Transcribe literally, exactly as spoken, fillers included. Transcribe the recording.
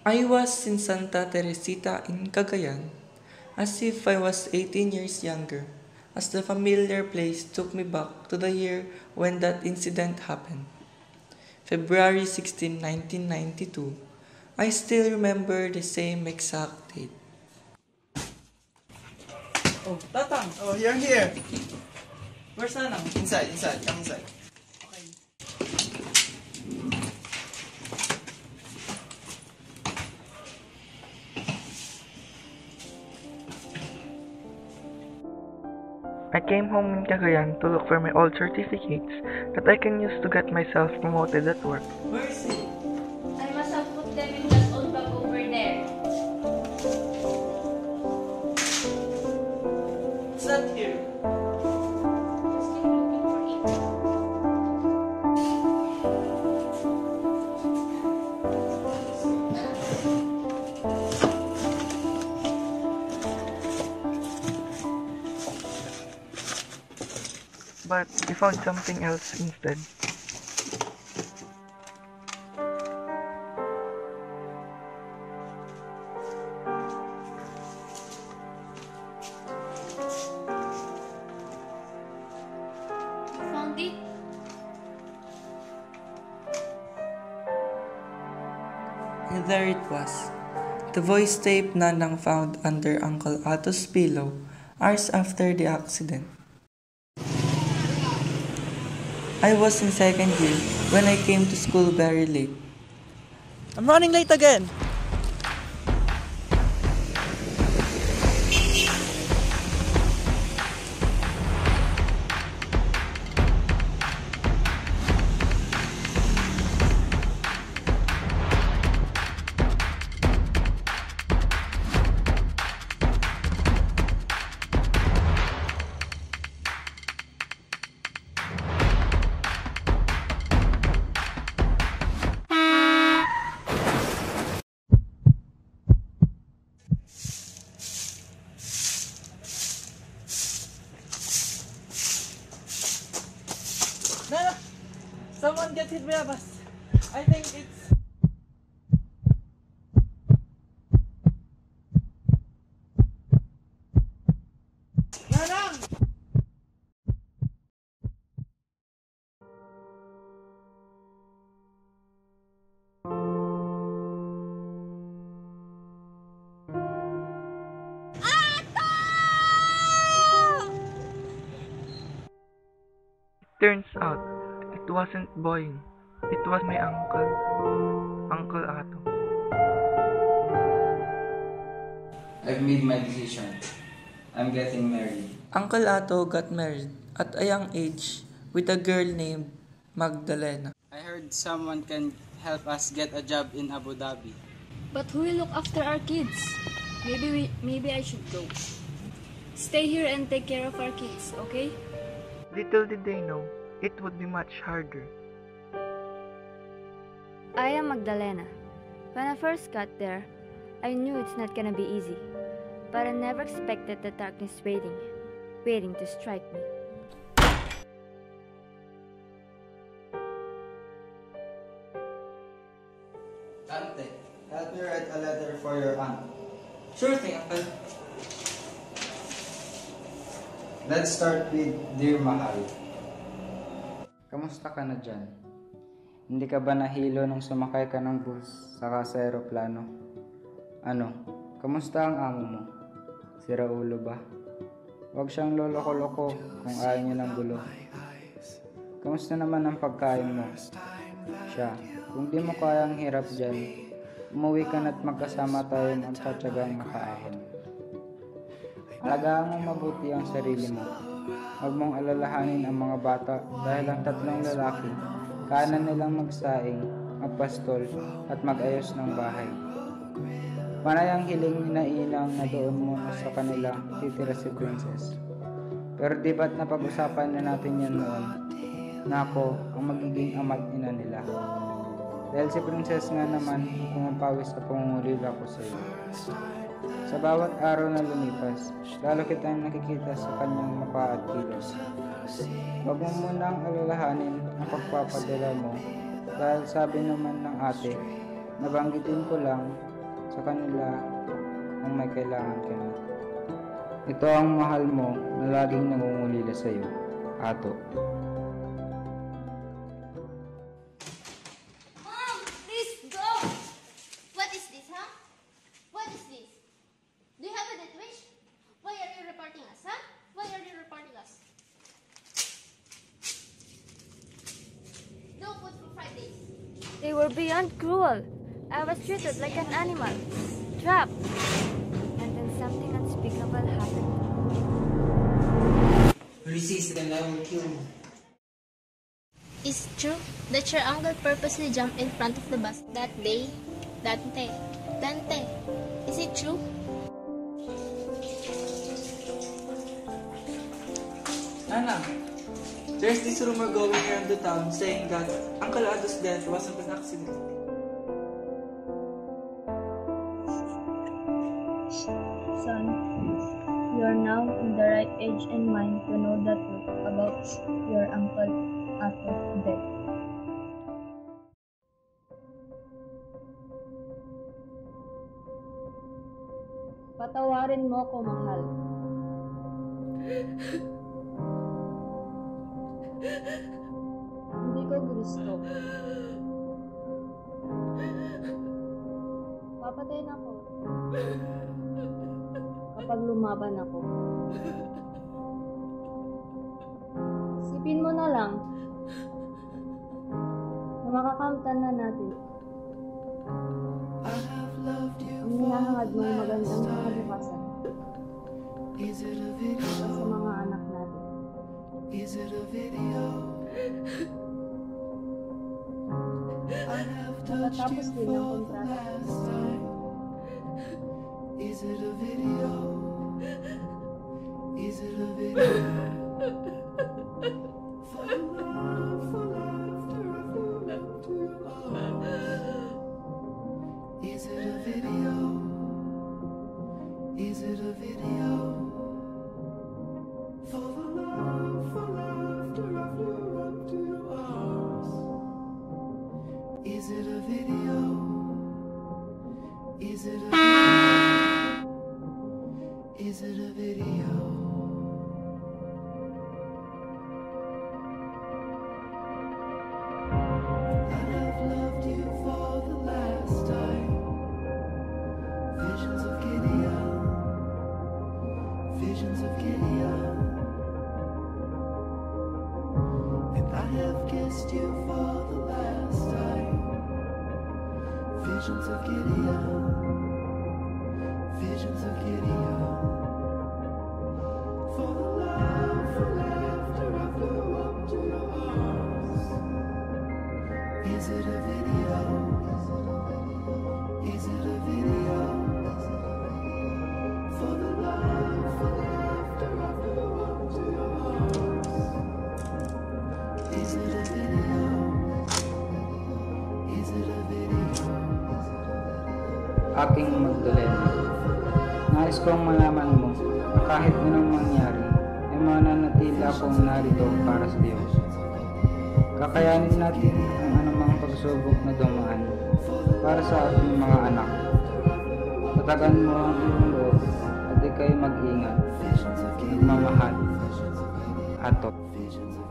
I was in Santa Teresita in Cagayan, as if I was eighteen years younger, as the familiar place took me back to the year when that incident happened. February sixteenth, nineteen ninety-two. I still remember the same exact date. Oh, Tatang! Oh, you're here. Where's Nanang? Inside, inside, come inside. Okay. I came home in Cagayan to look for my old certificates that I can use to get myself promoted at work. Where is it? I must have put them in that old bag over there. It's not here. Just keep looking for it. But we found something else instead. You found it? And there it was. The voice tape Nanang found under Uncle Ato's pillow hours after the accident. I was in second year when I came to school very late. I'm running late again. Nana, someone get hit by a bus. I think it's... Nanang! Turns out, it wasn't Boying. It was my uncle, Uncle Ato. I've made my decision. I'm getting married. Uncle Ato got married at a young age with a girl named Magdalena. I heard someone can help us get a job in Abu Dhabi. But who will look after our kids? Maybe we, maybe I should go. Stay here and take care of our kids, okay? Little did they know, it would be much harder. I am Magdalena. When I first got there, I knew it's not gonna be easy. But I never expected the darkness waiting, waiting to strike me. Dante, help me write a letter for your aunt. Sure thing, Uncle. Let's start with Dear Mahal. Kamusta ka na dyan? Hindi ka ba nahilo nung sumakay ka ng bus saka sa aeroplano? Ano? Kamusta ang amo mo? Sira ulo ba? Huwag siyang loloko-loko kung ayaw niya ng gulo. Kamusta naman ang pagkain mo? Siya, kung di mo kayang hirap dyan, umuwi ka na't magkasama tayo magtatsagang makaahon. Alagaan mo mabuti ang sarili mo. Huwag mong alalahanin ang mga bata dahil ang tatlong lalaki, kanan nilang magsaing, magpastol at magayos ng bahay. Panay ang hiling ni Nainang na doon muna sa kanila titira si Princess. Pero di ba't napag-usapan na natin yan noon na ako ang magiging ama't ina nila? Dahil si Princess nga naman pumapawis sa pangungulila ko sa iyo. Sa bawat araw na lumipas, lalo kitang nakikita sa kanyang mukha at kilos. Huwag mo munang alalahanin ang pagpapadala mo dahil sabi naman ng ate, nabanggitin ko lang sa kanila kung may kailangan kami. Ito ang mahal mo na laging nangungulila sa iyo, Ato. Mom, please go! What is this, huh? What is this? Do you have a death wish? Why are you reporting us, huh? Why are you reporting us? No food for five days. They were beyond cruel. I was treated like an animal, trapped. And then something unspeakable happened. Resist and I will kill you. Is it true that your uncle purposely jumped in front of the bus that day? Dante, Dante, is it true? Nanang, there's this rumor going around the town saying that Uncle Ado's death wasn't an accident. Son, you are now in the right age and mind to know the truth about your Uncle Ato's death. Patawarin mo ako, mahal. Hindi ko gusto. Papatayin ako kapag lumaban ako. Isipin mo na lang na makakamtan na natin ang hinahangad mong magandang kinabukasan para sa mga anak natin. Nakatapos din ang kontrata. Is it a video? Is it a video? For love, for laughter, I flew into your arms. Is it a video? Is it a video? For the love, for laughter, I flew up to your arms. Is it a video? Is it a video? Is it a video? I have loved you for the last time. Visions of Gideon, visions of Gideon. And I have kissed you for the last time. Visions of Gideon, visions of Gideon. For the love, for laughter, I flew up to your arms. Is it a video? Is it a video? For the love, for laughter, I flew up to your arms. Is it a video? Is it a video? Aking Magdalena, nais kong malaman mo na kahit anong mangyari, ay mananatili akong narito para sa Diyos. Kakayanin natin ang anumang pagsubok na dumaan para sa ating mga anak. Tatagan mo ang iyong loob at ikay mag-ingat. Nagmamahal, Ato.